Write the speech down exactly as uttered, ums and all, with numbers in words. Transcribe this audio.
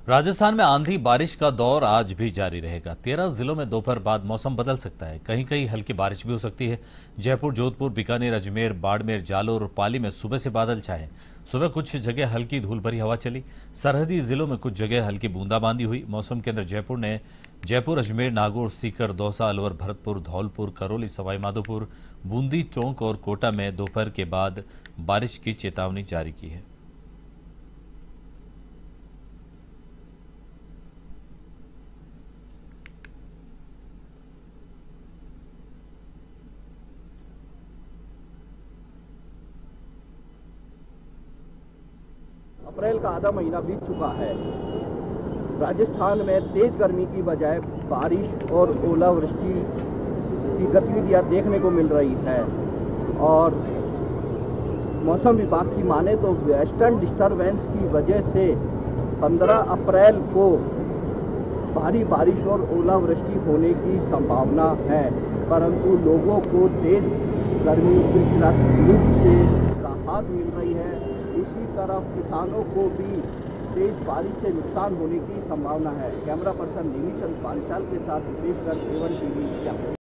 राजस्थान में आंधी बारिश का दौर आज भी जारी रहेगा। तेरह जिलों में दोपहर बाद मौसम बदल सकता है। कहीं कहीं हल्की बारिश भी हो सकती है। जयपुर, जोधपुर, बीकानेर, अजमेर, बाड़मेर, जालोर और पाली में सुबह से बादल छाए। सुबह कुछ जगह हल्की धूल भरी हवा चली। सरहदी जिलों में कुछ जगह हल्की बूंदाबांदी हुई। मौसम केंद्र जयपुर ने जयपुर, अजमेर, नागौर, सीकर, दौसा, अलवर, भरतपुर, धौलपुर, करौली, सवाईमाधोपुर, बूंदी, टोंक और कोटा में दोपहर के बाद बारिश की चेतावनी जारी की है। अप्रैल का आधा महीना बीत चुका है। राजस्थान में तेज गर्मी की बजाय बारिश और ओलावृष्टि की गतिविधियां देखने को मिल रही है और मौसम विभाग की माने तो वेस्टर्न डिस्टरबेंस की वजह से पंद्रह अप्रैल को भारी बारिश और ओलावृष्टि होने की संभावना है, परंतु लोगों को तेज गर्मी चिलचिलाती धूप से राहत मिल रही है। दूसरी तरफ किसानों को भी तेज बारिश से नुकसान होने की संभावना है। कैमरा पर्सन नेमीचंद पांचाल के साथ Rupesh Garg, A one TV.